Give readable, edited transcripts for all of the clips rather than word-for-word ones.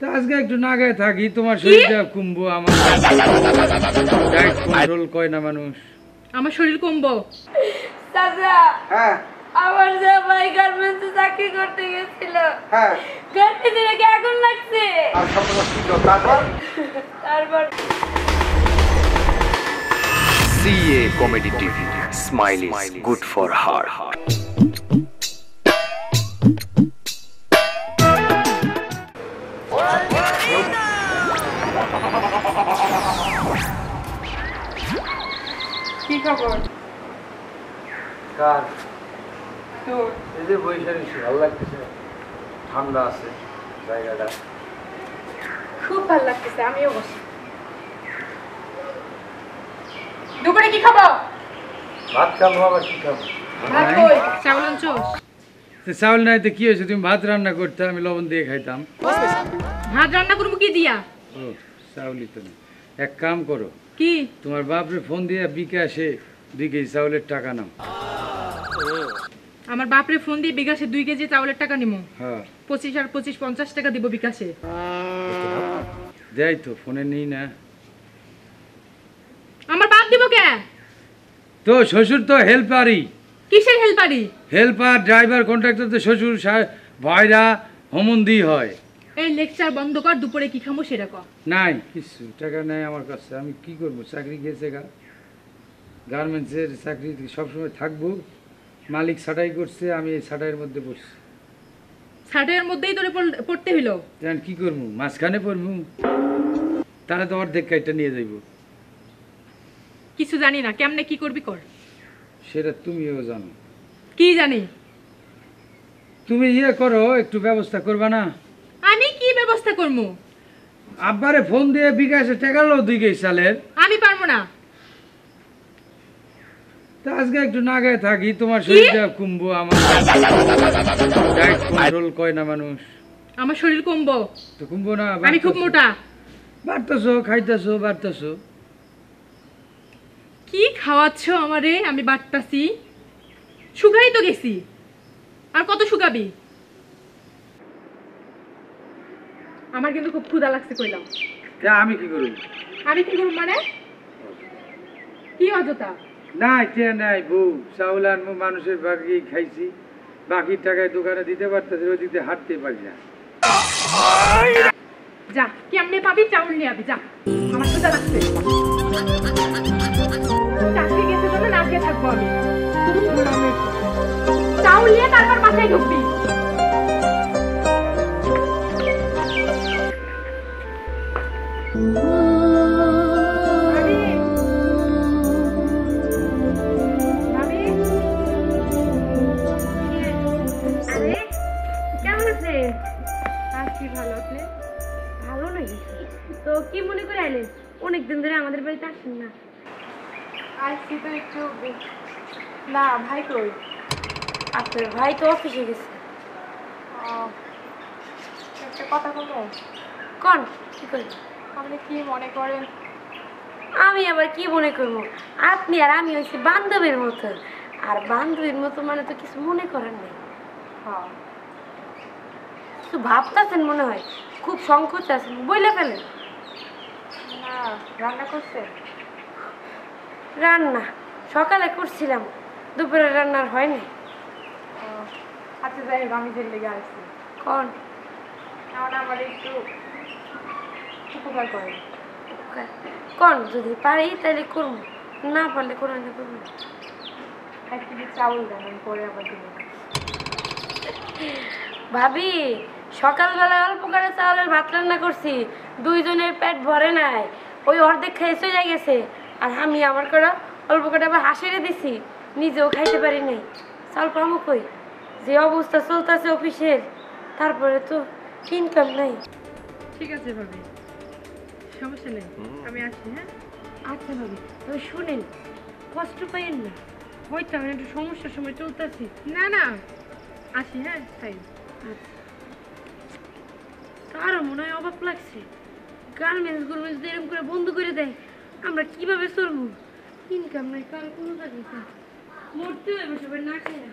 আজকে একটু নাগায় থাকি, তোমার শরীরটা কমবো। আমার ডায়েট কন্ট্রোল কয় না মানুষ। আমার শরীর কমবো? চাচা, হ্যাঁ আমার জামাই গার্মেন্টসে চাকরি করতে গেছিল। হ্যাঁ, গার্মেন্টসে নাকি আগুন লাগছে। আর সর্বনাশ কি করো? তারপর CA Comedy TV. Smile is good for heart. কি খবর কার? তোর? এই যে বৈশাখী ভালো লাগতেছে, ঠান্ডা আছে জায়গাটা, খুব ভালো লাগতেছে। আমিও বসি। দুপুরে কি খাবো? ভাত খাবো। আবার কি খাবো? ভাত কই? চাউল আনছোস? চাউল নাই তো কি হয়েছে? তুমি ভাত রান্না করতে, আমি লবণ দিয়ে খাইতাম। ভাত রান্না করবো কি দিয়া? ও চাউলই তো না। এক কাম করো, কি? তোমার বাপরে ফোন দিয়ে বিকাশে 2 কেজি চাউলের টাকা নাও। আমার বাপরে ফোন দিয়ে বিকাশে 2 কেজি চাউলের টাকা নিমু। হ্যাঁ 25 আর 25 50 টাকা দিব বিকাশে। যাই তো, ফোনে নেই না। আমার বাপ দিব কে? তো শ্বশুর তো হেল্পারই। কিসের হেল্পারি? হেল্পার, ড্রাইভার, কন্ট্রাক্টর তো শ্বশুর ভয়রা হোমন্দি হয়। এই লেকচার বন্ধ কর। দুপুরে কি খাবো সেটা কর। নাই কিছু টাকা নাই আমার কাছে, আমি কি করব? চাকরি গেছে গার্মেন্টসের চাকরি সবসময় থাকবো, মালিক ছাঁটাই করছে, আমি এই ছাঁটাইয়ের মধ্যে পড়ছি। ছাটের মধ্যেই তোরে পড়তে হইলো। জান কি করবো? মাঝখানে পড়বো, তারা তো অর্ধেক কাইটা নিয়ে যাইব। কিছু জানি না, কেমনে কি করবি কর। সেটা তুমিও জানো। কি জানি? তুমি করো, একটু ব্যবস্থা করবা না? আমি কি ব্যবস্থা করবো? আব্বারে ফোন দিয়ে বিকাশে টাকা লো 2 কেজি চালের। আমি পারবো না। তা আজকে একটু নাগায় থাকি, তোমার শরীরটা কমবো। আমার ডায়েট কন্ট্রোল কয় না মানুষ। আমার শরীর কমবো? তো কমবো না? আমি খুব মোটা। বাড়তেছো, খাইতেছো, বাড়তেছো। কি খাওয়াচ্ছ আমারে? আমি বাটতাছি। শুকাই তো গেছি, আর কত শুকাবি? আমার কিন্তু খুব ক্ষুধা লাগছে কইলাম। আমি কি করি? আমি কি করব মানে? কি অযথা? নাই কে নাই বউ, চাউল আর মানুষের বাকি খাইছি, বাকি টাকায় দোকানে দিতে পারতেছে, ওই দিতে হাঁটতে পারি না। যা, কেমনে পাবি? চাউল নিয়ে আবি যা। আমার ক্ষুধা লাগছে। চাকরি গেছে তো না খেয়ে থাকবো আমি। চাউল নিয়ে তারপর বাসায় ঢুকবি। কেমন আছে? আছি ভালো। আপনি? ভালো নাকি? তো কি মনে করে আইলেন? অনেকদিন ধরে আমাদের বাড়িতে আসেন না। আসছি তো একটু। না ভাই কই? আপনার ভাই তো অফিসে গেছে। একটা কথা বলবো? কোন? কি করেন? আপনি কি মনে করেন? আমি আবার কি মনে করবো? আপনি আর আমি হয়েছি বান্ধবীর মতো, আর বান্ধবীর মতো মানে তো কিছু মনে করেন নাই। হ্যাঁ। কিছু ভাবতেছেন মনে হয়, খুব সংকোচ আছেন, বইলে ফেলেন। না, রান্না করছেন? রান্না সকালে করছিলাম, দুপুরে রান্নার হয়নি। আচ্ছা যাই হোক, আমি যে লেগে আসছি। কোন? এখন আমার একটু উপকার করেন। কোন? যদি পারি তাহলে করবো, না পারলে কোনো না করবো। 1 কেজি চাউল দেন, আমি পরে আবার দিব। ভাবি, সকালবেলায় অল্প করে চাউলের ভাত রান্না করছি, 2 জনের পেট ভরে নাই, ওই অর্ধেক খেয়ে চলে গেছে। আর আমি আমার করে অল্প করে আবার হাসিরে দিছি, নিজেও খাইতে পারি নাই। চাল পাবো কই? যে অবস্থা চলতেছে অফিসের, তারপরে তো ইনকাম নাই। ঠিক আছে ভাবি, সমস্যা নেই, আমি আসি। হ্যাঁ আচ্ছা ভাবি, তবে শুনেন, কষ্ট পাইয়েন না। হয়তো আমি একটু সমস্যার সময় চলতেছি। না না, আসি। হ্যাঁ তাই। আচ্ছা, তারও মনে হয় অবাক লাগছে, গার্মেন্টস গার্মেন্টস এরকম করে বন্ধ করে দেয়, আমরা কিভাবে চলবো? ইনকাম নাই, কার কোনো চাকরি মরতে হবে সবাই না খেয়ে।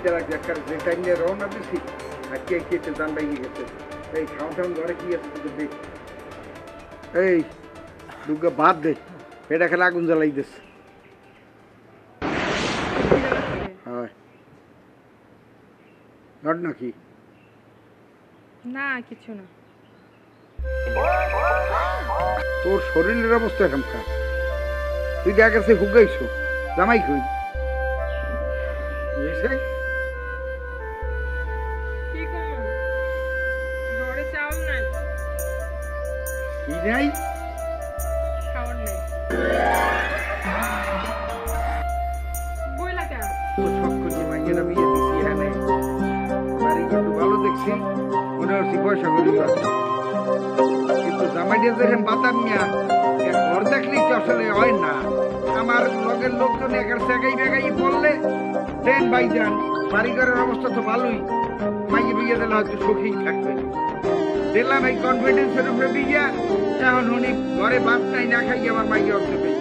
খিদে লাগছে একটা যে টাইম নিয়ে রওনা দিছি আর কে খেতে দান ভেঙে গেছে এই খাওয়া টাউন ঘরে কি আছে তোদের দেখ এই দুর্গা ভাত দে পেটা খেলে আগুন জ্বালাই দিস হয় ঘট নাকি না কিছু না তোর শরীরের অবস্থা এরকম তুই দেখা গেছে হুগাইছো জামাই কই কি করব ঘরে চাউল নাই কি নাই খাওয়ার নেই বইলা কেন ও সব খুঁজি মাইয়েরা বিয়ে দিছি হ্যাঁ নাই বাড়ি একটু ভালো দেখছি মনে হচ্ছে পয়সা করি কিন্তু জামাইটা যেখানে বাতাম নিয়া ঘর দেখলেই তো আসলে হয় না আমার লগের লোকজন একার সেগাই বেগাই বললে দেন ভাইজান বাড়িঘরের অবস্থা তো ভালোই মাইয়ে বিয়ে দিলে হয়তো সুখেই থাকবে দিলাম এই কনফিডেন্সের উপরে বিয়া এখন উনি ঘরে ভাত নাই না খাই আমার মাইয়ে অর্থ পেয়ে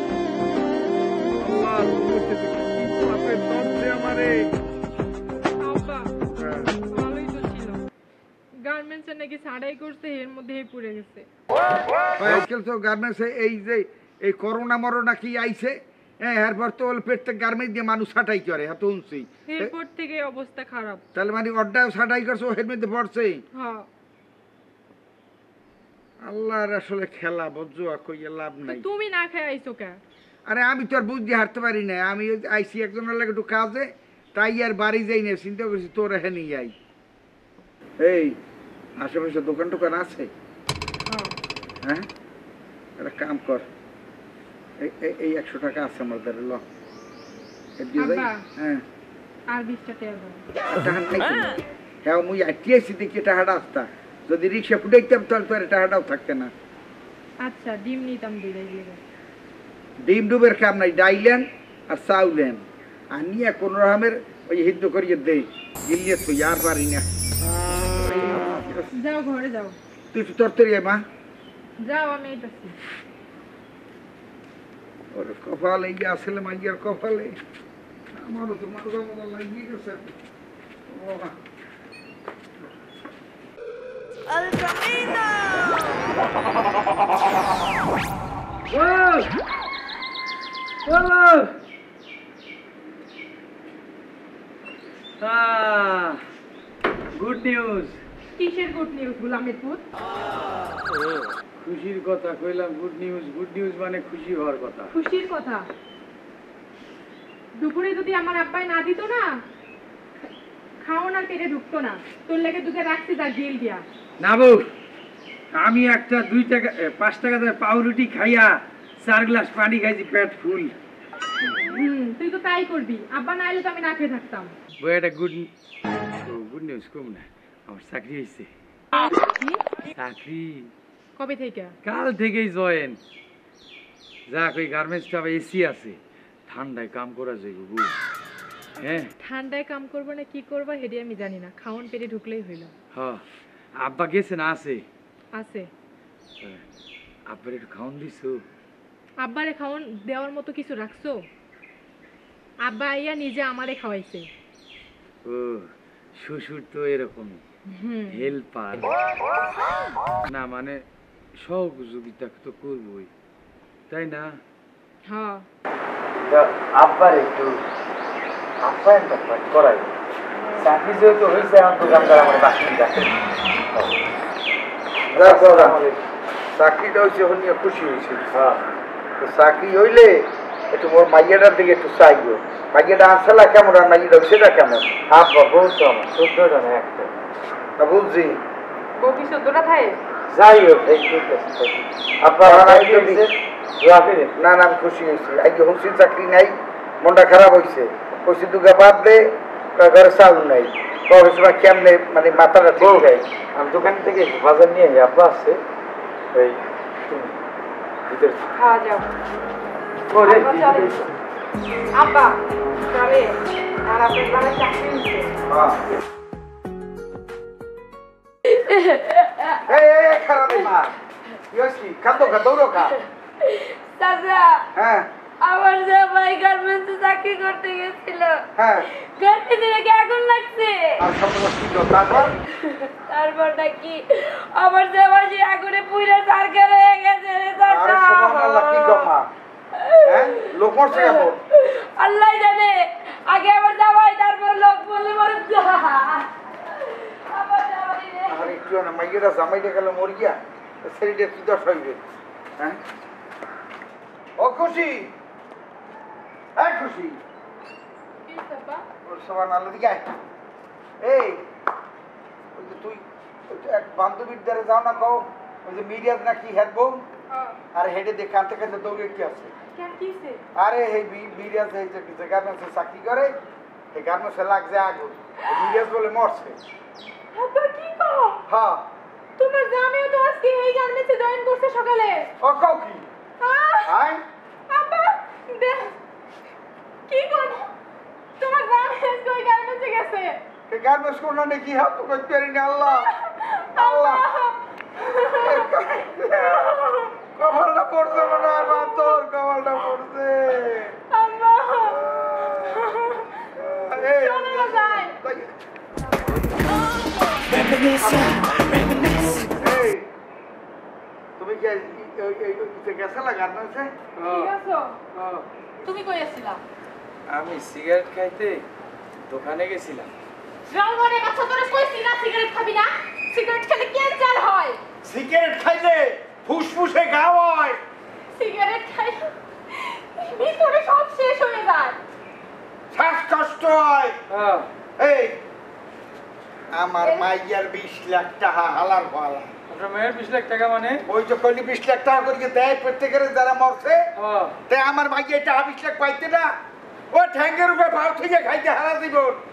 আমারে আব্বা ভালোই তো ছিল গার্মেন্টসে নাকি ছাড়াই করছে এর মধ্যেই পড়ে গেছে আজকাল তো গার্মেন্টসে এই যে এই করোনা মরোনা কি আইছে হ্যাঁ এরপর তো প্রত্যেক গার্মেন্টস দিয়ে মানুষ ছাটাই করে এত উনছি এরপর থেকে অবস্থা খারাপ তাহলে মানে অর্ডার ছাটাই করছো এর মধ্যে পড়ছে হ্যাঁ আল্লাহর আসলে খেলা বুঝছো কইয়া লাভ নাই তুমি না খেয়ে আইছো কে আরে আমি তো আর বুদ্ধি হারতে পারি না আমি আইসি একজনের লাগে একটু কাজে তাই আর বাড়ি যাই না চিন্তা করছি তোর হ্যাঁ নিয়ে আই এই আশেপাশে দোকান টোকান আছে হ্যাঁ একটা কাম কর এই 100 টাকা আছে আমার দ্বারা ল হ্যাঁ আর 20 টাকা হ্যাঁ মুই আইটিআইসি দেখি টাকাটা আসতা যদি রিক্সা ফুটাইতাম তাহলে তো আর টাকাটাও থাকতে না আচ্ছা ডিম নিতাম দিলে ডিম ডুবের কাম নাই ডাইলেন আর চাউলেন আর নিয়ে কোন রকমের ওই হিদ্ধ করিয়ে দে গিলিয়ে তো আর পারি না যাও ঘরে যাও তুই তো তরতরি মা যাও আমি এইটাছি ওর কপালে এই আসলে মাইয়ার কপালে আমারও তো মাথা মাথা লাগিয়ে গেছে গুড নিউজ কিসের গুড নিউজ গোলামের পুত খুশির কথা কইলাম গুড নিউজ মানে খুশি হওয়ার কথা খুশির কথা দুপুরে যদি আমার আব্বাই না দিত না খাওয়ান আর পেটে ঢুকতো না তোর লেগে দুধে রাখছি তা গেল গিয়া না বউ আমি একটা 2 টাকা 5 টাকা দিয়ে পাউরুটি খাইয়া 4 গ্লাস পানি খাইছি পেট ফুল তুই তো তাই করবি আব্বা না এলে তো আমি না খেয়ে থাকতাম বউ এটা গুড নিউজ কম না আমার চাকরি হয়েছে চাকরি কবে থেকে কাল থেকেই জয়েন যাক ওই গার্মেন্টসটা এসি আছে ঠান্ডায় কাম করা যাইব বউ হ্যাঁ ঠান্ডায় কাম করবো না কি করবো হেডি আমি জানি না খাওয়ান পেটে ঢুকলেই হইল হ্যাঁ আব্বা গেছে না আছে আছে আব্বার একটু খাওয়ান দিছো আব্বারে খাওয়ান দেওয়ার মতো কিছু রাখছো আব্বা আইয়া নিজে আমারে খাওয়াইছে ও শ্বশুর তো এরকমই হেল্পার না মানে সহযোগিতা তো করবই তাই না হ্যাঁ আব্বার একটু আপ্যায়নটা করাই চাকরি যেহেতু হয়েছে আমার দোকানদার আমার বাকি চাকরিটা হয়েছে হনিয়া খুশি হয়েছে হ্যাঁ তো চাকরি হইলে একটু মোর মাইয়াটার দিকে একটু চাইও মাইয়াটা আসলা কেমন আর মাইয়াটা সেটা কেমন আব্বা বলতো আমার 14 জন একটা তা বুঝছি বউ কি 14টা থাকে যাই হোক এই আপনার না না আমি খুশি হয়েছি আজকে হুসির চাকরি নাই মনটা খারাপ হয়েছে খুশি দুগা বাদ দে ঘরে চাউল নাই কবে সময় কেমনে মানে মাথাটা ঠিক যায় আমি দোকান থেকে বাজার নিয়ে আব্বা আসছে এই ভিতরে খাওয়া যাও আব্বা চলে আর আপনার বেলায় চাকরি হচ্ছে খারাপ মা কি হয়েছি খাতো খা দৌড়ো খা চাচা হ্যাঁ আমার জামাই গার্মেন্টসে চাকরি করতে গেছিল, হ্যাঁ গার্মেন্টসে নাকি আগুন লাগছে। আর সর্বনাশ কি হলো? তারপর তারপরটা কি, আমার জামাই যে আগুনে পুড়ে সারকার হয়ে গেছে রে আরে সুবহানাল্লাহ, কি গমা হ্যাঁ লোক মরছে কেমন? আল্লাহ জানে, আগে আমার জামাই তারপর লোক বললে মরে আমার জামাই রে। আরে একটু না মাইয়েরা জামাইটা গেল মর গিয়া শরীরে কি দশ হইবে হ্যাঁ? ও খুশি, এই খুশি, কি বাবা? ওর সুবহানাল্লাহ দিকে আয়। এই ওই যে তুই ওই যে এক বান্ধবীর দ্বারা যাও না কও, ওই যে মিডিয়াত নাকি হেঁটবো হ্যাঁ। আর হেঁটে দিয়ে কানতে কানতে দৌড়ে কি আছে। কেন কিছে? আরে এই মিডিয়াতে এই যে গার্মেন্টসে চাকরি করে, এই গার্মেন্টসে লাগছে আগুন, মিডিয়াস বলে মরছে। আব্বা কি কও? হ্যাঁ তোমার জামাইও তো আজকে এই গার্মেন্টসে জয়েন করছে সকালে। ও কও কি আয় আব্বা দেখ কি কর, তোমার জামাই আজকে ওই গার্মেন্টসে গেছে। এই গার্মেন্টস কোনা নে কি হাত তো করতে পারি না। আল্লাহ আল্লাহ কপালটা পড়ছে মনে হয়, মা তোর কপালটা পড়ছে। আব্বা এই চলো না যাই। এই তুমি কি গেছিলা গার্মেন্টসে? ঠিক আছো? তুমি কই আসছিলা? আমি সিগারেট খাইতে দোকানে গেছিলাম। জলমনে বাচ্চা তোরে কইছি না সিগারেট খাবি না, সিগারেট খেলে ক্যান্সার হয়। সিগারেট খাইলে ফুসফুসে ঘা হয়, সিগারেট খাইলে ভিতরে সব শেষ হয়ে যায়। শ্বাসকষ্ট হয়। হ্যাঁ, এই আমার মাইয়ার 20 লাখ টাকা হালার ফালা, আপনার মেয়ের 20 লাখ টাকা মানে? ওই যে কইলি 20 লাখ টাকা করে দেয় প্রত্যেকের যারা মরছে, হ্যাঁ, তাই আমার মাইয়া টাকা 20 লাখ পাইতে না, ও ঠ্যাঙ্গের উপরে ভাও থেকে খাইতে হারা দিব।